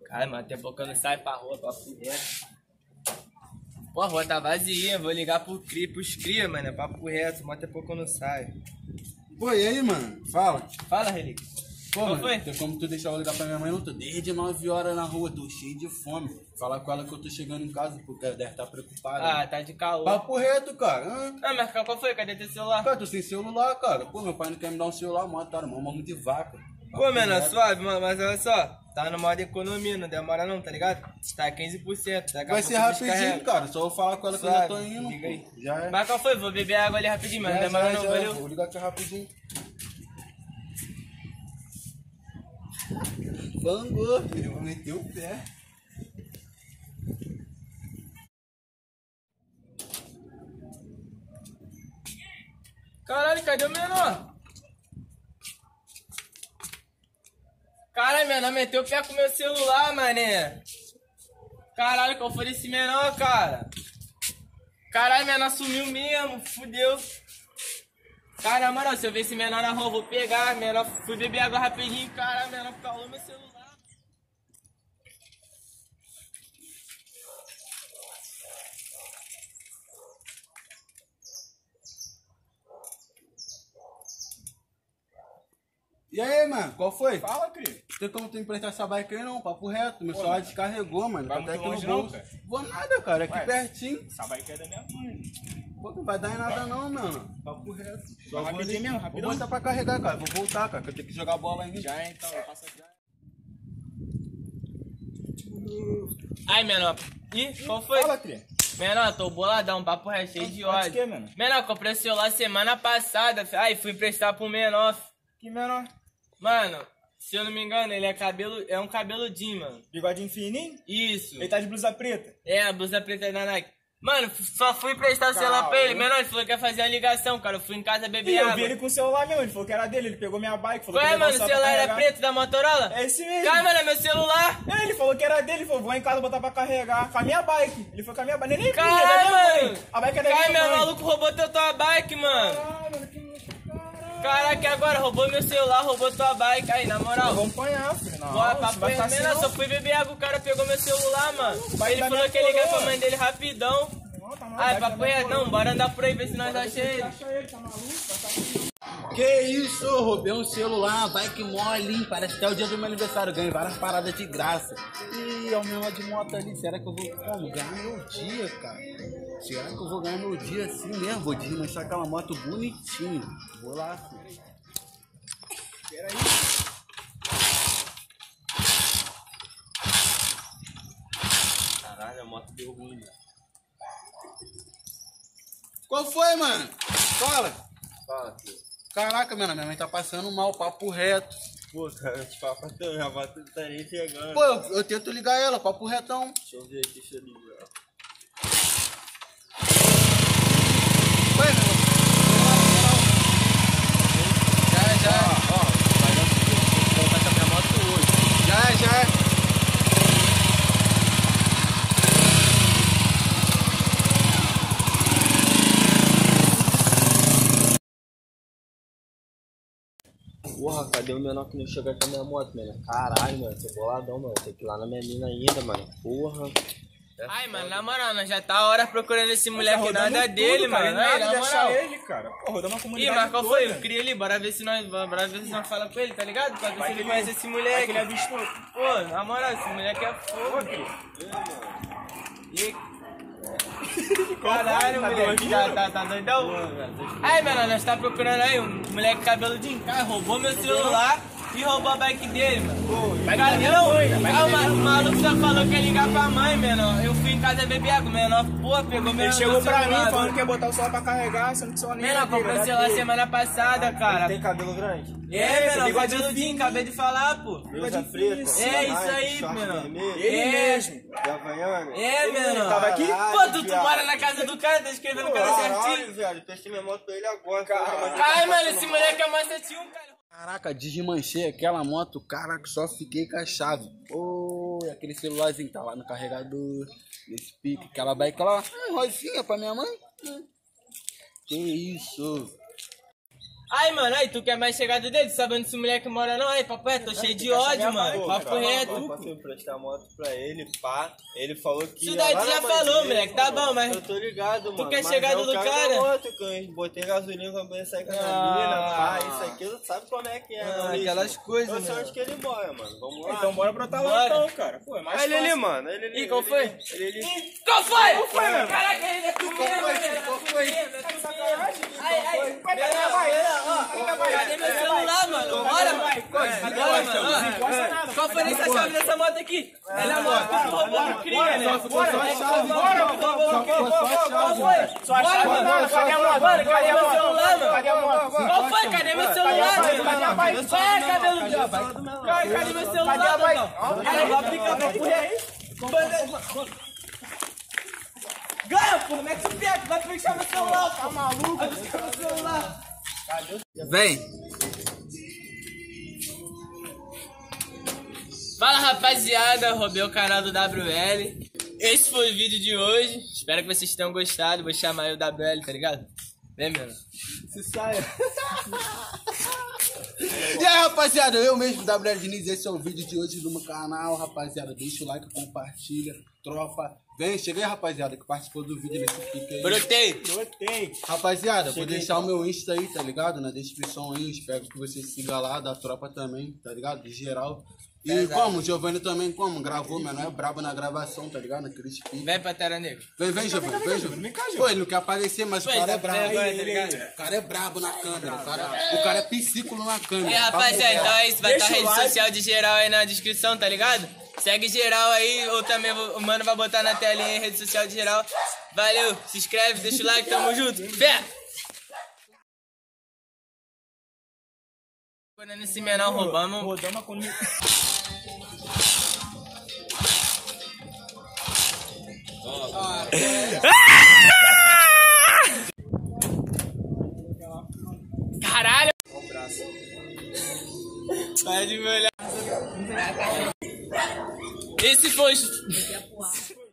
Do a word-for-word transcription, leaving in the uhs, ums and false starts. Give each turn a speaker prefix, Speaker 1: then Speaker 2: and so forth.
Speaker 1: Cara, mano, tem pouco eu não saio pra rua, pra fugir. Pô, a rua tá vazia, vou ligar pro cria, pros cria, mano, é papo reto, mas tem pouco eu não saio.
Speaker 2: Pô, e aí, mano? Fala.
Speaker 1: Fala, Relíquia.
Speaker 2: Pô,
Speaker 1: Qual
Speaker 2: mano,
Speaker 1: foi?
Speaker 2: tem como tu deixar eu ligar pra minha mãe? Não tô desde nove horas na rua, tô cheio de fome. Falar com ela que eu tô chegando em casa, porque ela deve estar preocupada.
Speaker 1: Ah, tá de caô.
Speaker 2: Papo reto, cara. Hã?
Speaker 1: Ah, mas qual foi? Cadê teu celular?
Speaker 2: Cara, tô sem celular, cara. Pô, meu pai não quer me dar um celular, mano, tá? Mó mão de vaca.
Speaker 1: Pô, menor, suave, mano, mas olha só, tá no modo economia, não demora não, tá ligado? Tá quinze por cento, daqui a
Speaker 2: Vai
Speaker 1: pouco
Speaker 2: ser rapidinho,
Speaker 1: descarrega.
Speaker 2: cara. Só vou falar com ela que eu já tô
Speaker 1: Suave,
Speaker 2: indo.
Speaker 1: liga aí.
Speaker 2: Pô. Já é.
Speaker 1: Mas qual foi? Vou beber água ali rapidinho, mano, não
Speaker 2: Já,
Speaker 1: demora
Speaker 2: já,
Speaker 1: não,
Speaker 2: já.
Speaker 1: valeu?
Speaker 2: Vou ligar aqui rapidinho. Vangou, filho. Vou meter o pé.
Speaker 1: Caralho, cadê o menor? Caralho, menor, meteu o pé com meu celular, mané. Caralho, qual foi esse menor, cara? Caralho, menor sumiu mesmo, fudeu. Cara, na moral, se eu ver esse menor na rua, vou pegar, menor, fui beber água rapidinho, caralho, menor calou meu celular.
Speaker 2: E aí, mano? Qual foi?
Speaker 3: Fala, Cris.
Speaker 2: Tem como tu emprestar essa bike aí não? Papo reto. Meu celular descarregou, mano.
Speaker 3: Vai
Speaker 2: Tá até
Speaker 3: muito
Speaker 2: aqui
Speaker 3: longe
Speaker 2: no
Speaker 3: não,
Speaker 2: bolso.
Speaker 3: cara?
Speaker 2: Vou nada, cara. Aqui
Speaker 3: Ué.
Speaker 2: pertinho.
Speaker 3: Essa bike é da minha mãe.
Speaker 2: Pô, não vai dar em nada não, mano. Papo reto. Só
Speaker 3: Vai
Speaker 2: vou
Speaker 3: rapidinho
Speaker 2: ali-
Speaker 3: mesmo,
Speaker 2: Vou
Speaker 3: rapidão.
Speaker 2: botar pra carregar, cara. Vou voltar, cara. Que eu tenho que jogar bola ainda.
Speaker 3: Já é, então, eu passo aqui.
Speaker 1: Ai, menor. Ih, qual foi?
Speaker 3: Fala, Cris.
Speaker 1: Menor, tô boladão, papo reto, cheio de
Speaker 3: Fala de
Speaker 1: ódio.
Speaker 3: quê, menor?
Speaker 1: Menor, comprei o celular semana passada, fi. Ai, fui emprestar pro menor. fi.
Speaker 3: Que menor?
Speaker 1: Mano, se eu não me engano, ele é cabelo, é um cabeludinho, mano.
Speaker 3: Bigodinho fininho?
Speaker 1: Isso.
Speaker 3: Ele tá de blusa preta.
Speaker 1: É, a blusa preta da Nike. Mano, só fui emprestar o celular pra ele. Menor, ele falou que ia fazer a ligação, cara. Eu fui em casa beber
Speaker 3: E eu
Speaker 1: água.
Speaker 3: vi ele com o celular mesmo, ele falou que era dele, ele pegou minha bike, falou
Speaker 1: Qual
Speaker 3: que
Speaker 1: é,
Speaker 3: ia levar
Speaker 1: mano? O
Speaker 3: só pra
Speaker 1: celular era
Speaker 3: carregar.
Speaker 1: preto da Motorola?
Speaker 3: É esse mesmo.
Speaker 1: Cara, mano, é meu celular.
Speaker 3: É, ele falou que era dele, ele falou, vou em casa botar pra carregar com a minha bike. Ele foi com a minha bike, nem minha, é da
Speaker 1: Caralho,
Speaker 3: minha
Speaker 1: mano.
Speaker 3: mãe. A bike é da
Speaker 1: Cara,
Speaker 3: minha
Speaker 1: meu
Speaker 3: mãe.
Speaker 1: maluco roubou teu, tua bike, mano.
Speaker 3: Caralho, mano, que... Caralho.
Speaker 1: Caraca, agora roubou meu celular, roubou tua bike. Aí, na moral.
Speaker 3: Vamos apanhar, filho. Não,
Speaker 1: Bora,
Speaker 3: isso
Speaker 1: papo
Speaker 3: vai
Speaker 1: é
Speaker 3: ficar assim,
Speaker 1: menor,
Speaker 3: não.
Speaker 1: só fui beber água, o cara pegou meu celular, mano.
Speaker 3: Vai
Speaker 1: Ele
Speaker 3: dar
Speaker 1: falou
Speaker 3: minha
Speaker 1: que ia ligar
Speaker 3: coroa.
Speaker 1: pra mãe dele rapidão.
Speaker 3: Não, tá maluco,
Speaker 1: Ai,
Speaker 3: vai
Speaker 1: papo
Speaker 3: dar minha
Speaker 1: é,
Speaker 3: coroa.
Speaker 1: não, bora andar por aí, ver se nós acha ele.
Speaker 3: Acha ele, tá maluco? Vai tá aqui.
Speaker 2: Que isso? Roubei um celular, bike mole, parece até o dia do meu aniversário, ganhei várias paradas de graça. Ih, é o mesmo de moto ali, será que eu vou como, ganhar meu dia, cara? Será que eu vou ganhar meu dia assim mesmo? Vou desmanchar aquela moto bonitinho. Vou lá, filho.
Speaker 3: Pera aí.
Speaker 1: Caralho, a moto deu ruim.
Speaker 2: Qual foi, mano? Fala.
Speaker 1: Fala, filho.
Speaker 2: Caraca, mano, minha mãe tá passando mal, papo reto.
Speaker 1: Pô, cara, eu te falo pra tu, minha moto não tá nem chegando.
Speaker 2: Pô, eu, eu tento ligar ela, papo retão.
Speaker 1: Deixa eu ver aqui, deixa eu ligar.
Speaker 2: Foi, meu irmão.
Speaker 1: Já, já. Ó, vai dar um segundo, vou voltar com a minha moto hoje.
Speaker 2: Já, já.
Speaker 1: Porra, cadê o menor que não chegou com a minha moto, mano? Caralho, mano, tô boladão, mano. Tem que ir lá na minha mina ainda, mano. Porra. Ai, mano, na moral, nós já tá horas procurando esse moleque,
Speaker 3: rodando
Speaker 1: nada
Speaker 3: tudo,
Speaker 1: dele,
Speaker 3: cara,
Speaker 1: mano.
Speaker 3: nada
Speaker 1: Aí,
Speaker 3: de
Speaker 1: na
Speaker 3: achar
Speaker 1: moral.
Speaker 3: ele, cara. Pô, rodando uma
Speaker 1: Ih,
Speaker 3: comunidade
Speaker 1: mas qual
Speaker 3: toda.
Speaker 1: foi? Eu queria ali, bora ver se nós, bora ver se nós fala com ele, tá ligado? Pra ver
Speaker 3: Vai
Speaker 1: se
Speaker 3: que
Speaker 1: ele
Speaker 3: ele-
Speaker 1: conhece esse
Speaker 3: Vai
Speaker 1: moleque.
Speaker 3: que ele avistou.
Speaker 1: Pô, na moral, esse moleque é fogo. E... Caralho,
Speaker 3: Tá
Speaker 1: moleque,
Speaker 3: doidinho?
Speaker 1: já tá, tá doidão? Aí, mano, nós tá procurando aí um moleque cabeludinho, cara, roubou meu celular e roubou a bike dele, mano. Cara, não, ah, o ma- o maluco só falou que ia ligar pra mãe, mano. Eu fui em casa beber água, menor, porra, pegou meu
Speaker 3: Ele chegou
Speaker 1: meu
Speaker 3: pra
Speaker 1: celular,
Speaker 3: mim falando que ia botar o celular pra carregar, sendo que o celular nem
Speaker 1: Menor,
Speaker 3: era dele,
Speaker 1: comprei o
Speaker 3: era
Speaker 1: celular
Speaker 3: dele.
Speaker 1: semana passada, cara.
Speaker 4: Tem cabelo grande?
Speaker 1: É,
Speaker 3: esse
Speaker 1: menor,
Speaker 3: bigodinho
Speaker 1: cabeludinho,
Speaker 3: fininho.
Speaker 1: acabei de falar, pô.
Speaker 4: Blusa
Speaker 3: difícil.
Speaker 4: preta?
Speaker 1: É isso
Speaker 4: Nike,
Speaker 1: aí,
Speaker 4: short
Speaker 1: menor.
Speaker 4: vermelho,
Speaker 3: Ele
Speaker 1: É.
Speaker 3: mesmo.
Speaker 4: de Havaiana?
Speaker 1: É, menor.
Speaker 3: Tava aqui?
Speaker 1: Pô, tu, tu mora na casa do cara, tá escrevendo o cara
Speaker 4: Caralho,
Speaker 1: certinho.
Speaker 4: viado, prestei minha moto pra ele agora.
Speaker 1: Ai, mano, esse moleque é mais certinho, cara.
Speaker 2: Caraca, desmanchei aquela moto, caraca, só fiquei com a chave. Pô, e aquele celularzinho tá lá no carregador, nesse pique, aquela bike lá, ah, rosinha pra minha mãe. Hum. Que isso?
Speaker 1: Aí, mano, aí, tu quer mais chegada dele? Sabe onde esse moleque mora não? Aí, papo reto, tô cheio de ódio, mano. Papo reto.
Speaker 4: Eu posso emprestar a moto pra ele, pá. Ele falou que...
Speaker 1: Isso daí tu já falou, moleque, tá bom, mas...
Speaker 4: Eu tô ligado, mano.
Speaker 1: quer
Speaker 4: mas
Speaker 1: chegada
Speaker 4: é o
Speaker 1: do
Speaker 4: cara
Speaker 1: cara?
Speaker 4: da moto, que eu botei gasolina pra poder sair com a
Speaker 1: Ah.
Speaker 4: gasolina, pá. Isso aqui, tu sabe como é que é,
Speaker 1: Ah,
Speaker 4: né,
Speaker 1: aquelas
Speaker 4: bicho?
Speaker 1: coisas,
Speaker 4: Eu sei
Speaker 1: mano.
Speaker 4: onde que ele mora, mano. Vamos lá.
Speaker 3: Então bora brotar lá
Speaker 1: Bora.
Speaker 3: então, cara. Pô, é mais
Speaker 4: Olha ele ali,
Speaker 3: fácil.
Speaker 4: mano. Ele ali.
Speaker 1: Ih, qual
Speaker 4: ele
Speaker 1: foi?
Speaker 4: ali, Ele ali.
Speaker 1: Qual foi?
Speaker 3: Qual foi, mano?
Speaker 1: Caraca, ele é tu mesmo, velho. Qual foi? Aí, aí,
Speaker 3: Vai, vai, vai, vai.
Speaker 1: cadê meu celular, mano? Bora, vai. Agora, mano.
Speaker 3: Gosta nada.
Speaker 1: Qual foi essa chave dessa moto aqui? Ela é a moto que tu roubou no crime, né?
Speaker 3: Bora,
Speaker 1: É que
Speaker 3: bora,
Speaker 1: tu
Speaker 3: bora,
Speaker 1: roubou no crime.
Speaker 3: bora,
Speaker 1: Qual foi?
Speaker 3: Só a
Speaker 1: Bora,
Speaker 3: chave,
Speaker 1: mano.
Speaker 3: mano. Cadê a moto?
Speaker 1: Mano, cadê
Speaker 3: Cadê a
Speaker 1: meu
Speaker 3: moto?
Speaker 1: celular, mano?
Speaker 3: Cadê a moto?
Speaker 1: Qual foi? Cadê meu celular,
Speaker 3: Cadê
Speaker 1: mano?
Speaker 3: a bike?
Speaker 1: Vai, cabelo de diabo. Cadê cadê meu celular,
Speaker 3: Cadê a bike?
Speaker 1: Dodão? Aí, vai aplicar pra porra. Ganha, pô, como é que tu pega? Vai fechar meu celular, tá maluco? Vai fechar meu celular.
Speaker 2: Vem.
Speaker 1: Fala, rapaziada, roubei o canal do W L. Esse foi o vídeo de hoje. Espero que vocês tenham gostado. Vou chamar aí o W L, tá ligado? Vem, meu.
Speaker 2: Se saia. E aí, rapaziada, eu mesmo, W L Diniz, esse é o vídeo de hoje do meu canal, rapaziada. Deixa o like, compartilha, tropa. Vem, chega aí, rapaziada, que participou do vídeo nesse pique aí.
Speaker 1: Brotei.
Speaker 3: Brotei.
Speaker 2: Rapaziada, vou deixar o meu Insta aí, tá ligado? Na descrição aí, eu espero que você siga lá, da tropa também, tá ligado? De geral. E
Speaker 1: Exato.
Speaker 2: como? O Giovanni também, como? Gravou, mano, é brabo na gravação, tá ligado? Naqueles piques.
Speaker 1: Vem, Pantera Negra.
Speaker 2: Vem, vem, Giovanni, vem, Giovanni. Pô, ele não quer aparecer, mas o
Speaker 1: Pois
Speaker 2: cara
Speaker 1: é,
Speaker 2: é brabo.
Speaker 1: vergonha, tá ligado?
Speaker 2: O cara é brabo na câmera, o cara, o cara é psículo na câmera.
Speaker 1: E aí, rapaziada, então é isso. Vai estar a
Speaker 3: Deixa o
Speaker 1: rede
Speaker 3: like.
Speaker 1: social de geral aí na descrição, tá ligado? Segue geral aí, ou também o mano vai botar na telinha aí, rede social de geral. Valeu, se inscreve, deixa o like, tamo junto. Fé! Quando nesse menor roubamos.
Speaker 3: Rodamos com...
Speaker 1: Caralho! Para de me olhar. Esse foi.